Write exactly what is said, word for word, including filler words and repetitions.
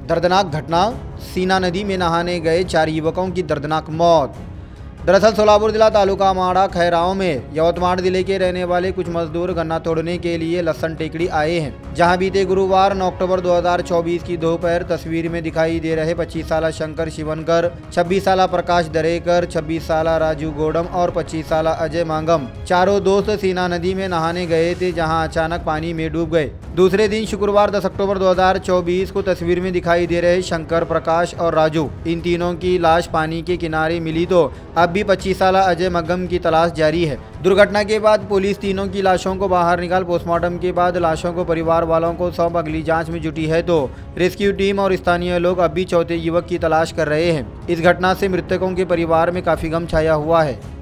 दर्दनाक घटना, सीना नदी में नहाने गए चार युवकों की दर्दनाक मौत। दरअसल सोलापुर जिला तालुका माड़ा खैराव में यवतमाड़ जिले के रहने वाले कुछ मजदूर गन्ना तोड़ने के लिए लसन टेकड़ी आए हैं, जहां बीते गुरुवार नौ अक्टूबर दो हज़ार चौबीस की दोपहर तस्वीर में दिखाई दे रहे पच्चीस साला शंकर शिवनकर, छब्बीस साला प्रकाश दरेकर, छब्बीस साला राजू गोडम और पच्चीस साला अजय मांगम चारों दोस्त सीना नदी में नहाने गए थे, जहां अचानक पानी में डूब गए। दूसरे दिन शुक्रवार दस अक्टूबर दो हज़ार चौबीस को तस्वीर में दिखाई दे रहे शंकर, प्रकाश और राजू, इन तीनों की लाश पानी के किनारे मिली तो अब भी पच्चीस साला अजय मगम की तलाश जारी है। दुर्घटना के बाद पुलिस तीनों की लाशों को बाहर निकाल पोस्टमार्टम के बाद लाशों को परिवार वालों को सौंप अगली जांच में जुटी है, तो रेस्क्यू टीम और स्थानीय लोग अब भी चौथे युवक की तलाश कर रहे हैं। इस घटना से मृतकों के परिवार में काफी गम छाया हुआ है।